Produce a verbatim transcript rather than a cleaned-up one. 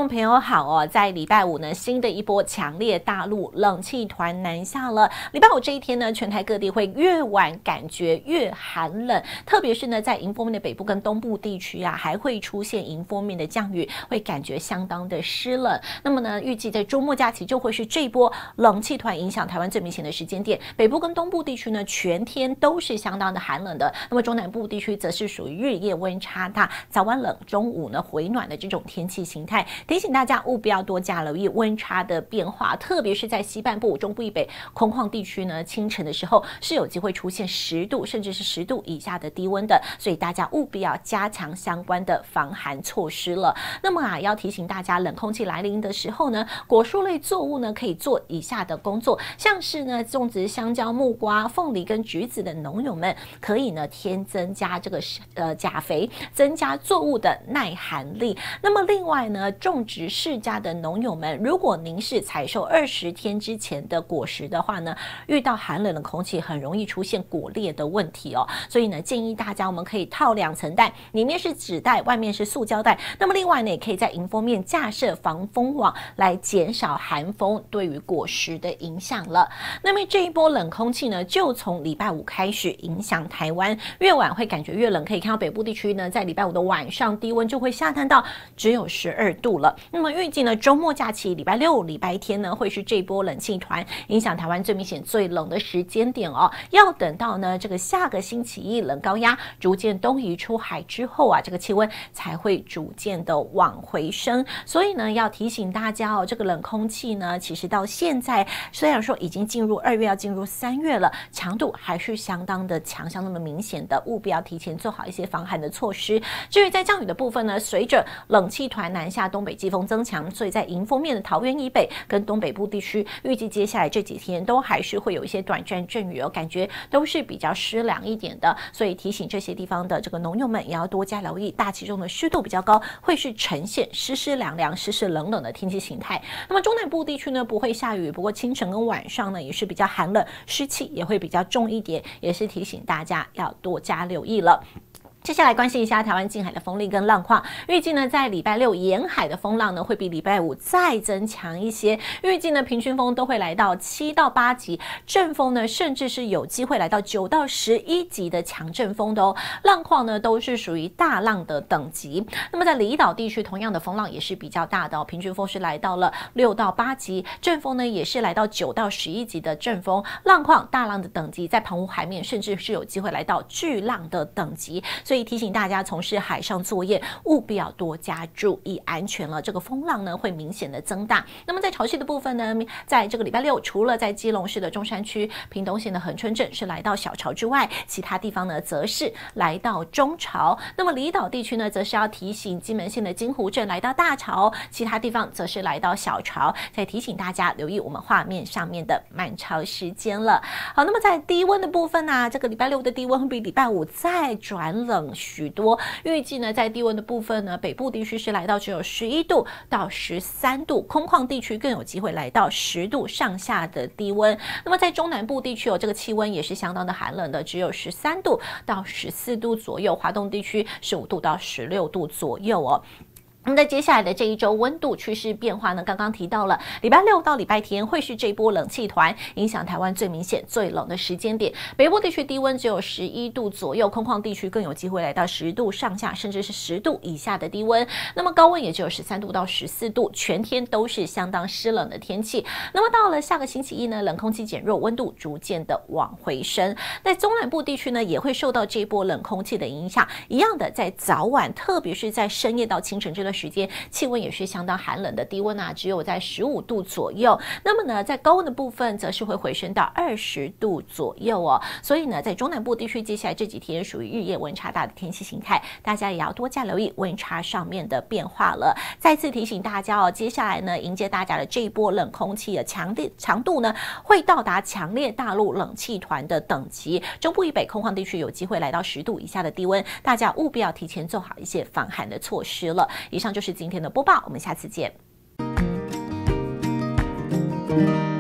众朋友好哦，在礼拜五呢，新的一波强烈大陆冷气团南下了。礼拜五这一天呢，全台各地会越晚感觉越寒冷，特别是呢，在迎风面的北部跟东部地区啊，还会出现迎风面的降雨，会感觉相当的湿冷。那么呢，预计在周末假期就会是这一波冷气团影响台湾最明显的时间点。北部跟东部地区呢，全天都是相当的寒冷的。那么中南部地区则是属于日夜温差大，早晚冷，中午呢回暖的这种天气形态。提醒大家务必要多加留意温差的变化，特别是在西半部、中部以北空旷地区呢，清晨的时候是有机会出现十度甚至是十度以下的低温的，所以大家务必要加强相关的防寒措施了。那么啊，要提醒大家，冷空气来临的时候呢，果蔬类作物呢可以做以下的工作，像是呢种植香蕉、木瓜、凤梨跟橘子的农友们，可以呢添增加这个呃钾肥，增加作物的耐寒力。那么另外呢，种植释迦的农友们，如果您是采收二十天之前的果实的话呢，遇到寒冷的空气，很容易出现果裂的问题哦。所以呢，建议大家我们可以套两层袋，里面是纸袋，外面是塑胶袋。那么另外呢，也可以在迎风面架设防风网，来减少寒风对于果实的影响了。那么这一波冷空气呢，就从礼拜五开始影响台湾，越晚会感觉越冷。可以看到北部地区呢，在礼拜五的晚上低温就会下探到只有十二度了。那么预计呢，周末假期礼拜六、礼拜天呢，会是这波冷气团影响台湾最明显、最冷的时间点哦。要等到呢这个下个星期一冷高压逐渐东移出海之后啊，这个气温才会逐渐的往回升。所以呢，要提醒大家哦，这个冷空气呢，其实到现在虽然说已经进入二月，要进入三月了，强度还是相当的强，相当的明显的，务必要提前做好一些防寒的措施。至于在降雨的部分呢，随着冷气团南下，东北季风增强，所以在迎风面的桃园以北跟东北部地区，预计接下来这几天都还是会有一些短暂阵雨哦，感觉都是比较湿凉一点的，所以提醒这些地方的这个农友们也要多加留意，大气中的湿度比较高，会是呈现湿湿凉凉、湿湿冷冷的天气形态。那么中南部地区呢，不会下雨，不过清晨跟晚上呢也是比较寒冷，湿气也会比较重一点，也是提醒大家要多加留意了。接下来关心一下台湾近海的风力跟浪况，预计呢在礼拜六沿海的风浪呢会比礼拜五再增强一些，预计呢平均风都会来到七到八级，阵风呢甚至是有机会来到九到十一级的强阵风的哦，浪况呢都是属于大浪的等级。那么在离岛地区同样的风浪也是比较大的哦，平均风是来到了六到八级，阵风呢也是来到九到十一级的阵风，浪况大浪的等级在澎湖海面甚至是有机会来到巨浪的等级。所以提醒大家从事海上作业务必要多加注意安全了，这个风浪呢会明显的增大。那么在潮汐的部分呢，在这个礼拜六除了在基隆市的中山区、屏东县的恒春镇是来到小潮之外，其他地方呢则是来到中潮。那么离岛地区呢，则是要提醒金门县的金湖镇来到大潮，其他地方则是来到小潮。再提醒大家留意我们画面上面的满潮时间了。好，那么在低温的部分呢、啊，这个礼拜六的低温会比礼拜五再转冷许多，预计呢在低温的部分呢，北部地区是来到只有十一度到十三度，空旷地区更有机会来到十度上下的低温。那么在中南部地区有、哦、这个气温也是相当的寒冷的，只有十三度到十四度左右，华东地区十五度到十六度左右哦。那么在接下来的这一周温度趋势变化呢，刚刚提到了礼拜六到礼拜天会是这波冷气团影响台湾最明显最冷的时间点，北部地区低温只有十一度左右，空旷地区更有机会来到十度上下甚至是十度以下的低温，那么高温也只有十三度到十四度，全天都是相当湿冷的天气。那么到了下个星期一呢，冷空气减弱，温度逐渐的往回升，在中南部地区呢也会受到这一波冷空气的影响，一样的在早晚特别是在深夜到清晨这段时间气温也是相当寒冷的，低温啊只有在十五度左右，那么呢在高温的部分则是会回升到二十度左右哦。所以呢在中南部地区接下来这几天属于日夜温差大的天气形态，大家也要多加留意温差上面的变化了。再次提醒大家哦，接下来呢迎接大家的这一波冷空气的强烈强度呢会到达强烈大陆冷气团的等级，中部以北空旷地区有机会来到十度以下的低温，大家务必要提前做好一些防寒的措施了。以上就是今天的播报，我们下次见。